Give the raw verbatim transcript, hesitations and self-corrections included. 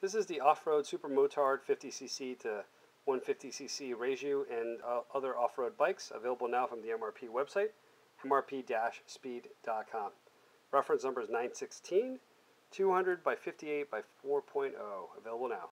This is the off-road Supermotard fifty c c to one fifty c c Reiju and uh, other off-road bikes, available now from the M R P website, M R P speed dot com. Reference number is nine sixteen, two hundred by fifty-eight by four point oh, available now.